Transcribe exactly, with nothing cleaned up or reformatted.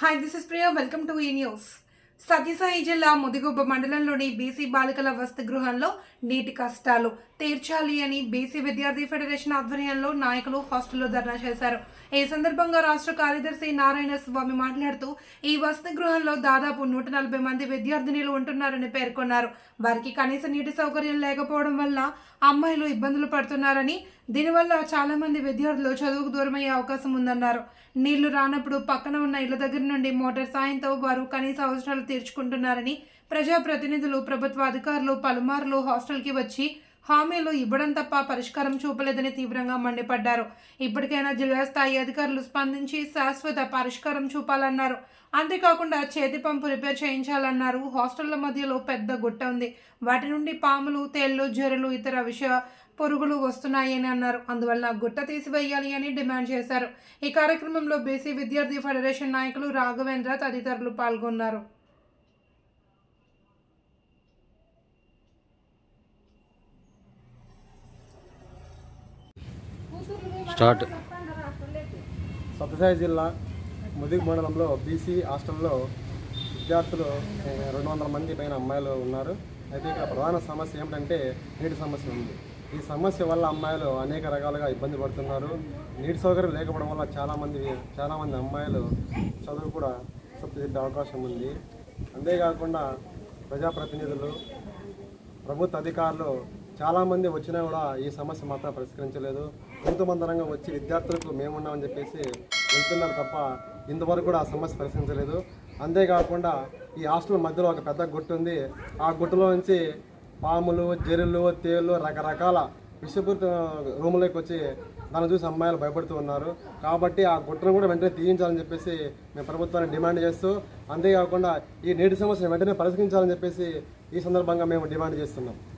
Hi, this is Priya. Welcome to E News. Sathya Sai జిల్లా ముదిగుబ్బ మండలంలోని BC బాలికల వసతి గృహంలో నీటి కష్టాలు తీర్చాలి అని బీసీ విద్యార్థి ఫెడరేషన్ ఆధ్వర్యంలో నాయకులు హాస్టల్లో ధర్నా చేశారు. ఈ సందర్భంగా రాష్ట్ర కార్యదర్శి నారాయణ స్వామి మాట్లాడుతూ ఈ వసతి గృహంలో దాదాపు నూట నలభై మంది విద్యార్థినులు ఉంటున్నారని పేర్కొన్నారు. వారికి కనీస నీటి సౌకర్యం లేకపోవడం వల్ల అమ్మాయిలు ఇబ్బందులు పడుతున్నారని, దీనివల్ల చాలా మంది విద్యార్థులు చదువుకు దూరమయ్యే అవకాశం ఉందన్నారు. నీళ్లు రానప్పుడు పక్కన ఉన్న ఇళ్ల దగ్గర నుండి మోటార్ సాయంతో వారు కనీస అవసరాలు తీర్చుకుంటున్నారని, ప్రజాప్రతినిధులు ప్రభుత్వ అధికారులు పలుమార్లు హాస్టల్కి వచ్చి హామీలు ఇవ్వడం తప్ప పరిష్కారం చూపలేదని తీవ్రంగా మండిపడ్డారు. ఇప్పటికైనా జిల్లా స్థాయి అధికారులు స్పందించి శాశ్వత పరిష్కారం చూపాలన్నారు. అంతేకాకుండా చేతి పంపు రిపేర్ చేయించాలన్నారు. హాస్టళ్ల మధ్యలో పెద్ద గుట్ట ఉంది. వాటి నుండి పాములు, తేళ్లు, జెర్రలు, ఇతర విష పొరుగులు వస్తున్నాయని అన్నారు. అందువల్ల గుట్ట తీసివేయాలి అని డిమాండ్ చేశారు. ఈ కార్యక్రమంలో బీసీ విద్యార్థి ఫెడరేషన్ నాయకులు రాఘవేంద్ర తదితరులు పాల్గొన్నారు. స్టార్ట్. సత్యసాయి జిల్లా ముదిగు మండలంలో బీసీ హాస్టల్లో విద్యార్థులు రెండు వందల మంది పైన అమ్మాయిలు ఉన్నారు. అయితే ఇక్కడ ప్రధాన సమస్య ఏమిటంటే నీటి సమస్య ఉంది. ఈ సమస్య వల్ల అమ్మాయిలు అనేక రకాలుగా ఇబ్బంది పడుతున్నారు. నీటి సౌకర్యం లేకపోవడం వల్ల చాలామంది చాలామంది అమ్మాయిలు చదువు కూడా తప్పిదిద్దే అవకాశం ఉంది. అంతేకాకుండా ప్రజాప్రతినిధులు, ప్రభుత్వ అధికారులు చాలామంది వచ్చినా కూడా ఈ సమస్య మాత్రం పరిష్కరించలేదు. ఎంతమందరంగా వచ్చి విద్యార్థులకు మేమున్నామని చెప్పేసి వెళ్తున్నారు తప్ప ఇంతవరకు కూడా ఆ సమస్య పరిష్కరించలేదు. అంతేకాకుండా ఈ హాస్టల్ మధ్యలో ఒక పెద్ద గుట్టు ఉంది. ఆ గుట్టులో నుంచి పాములు, జెర్రులు, తేళ్ళు, రకరకాల విషపూరిత రూములోకి వచ్చి దాన్ని చూసి అమ్మాయిలు భయపడుతూ ఉన్నారు. కాబట్టి ఆ గుట్టను కూడా వెంటనే తీయించాలని చెప్పేసి మేము ప్రభుత్వాన్ని డిమాండ్ చేస్తూ, అంతేకాకుండా ఈ నీటి సమస్యను వెంటనే పరిష్కరించాలని చెప్పేసి ఈ సందర్భంగా మేము డిమాండ్ చేస్తున్నాం.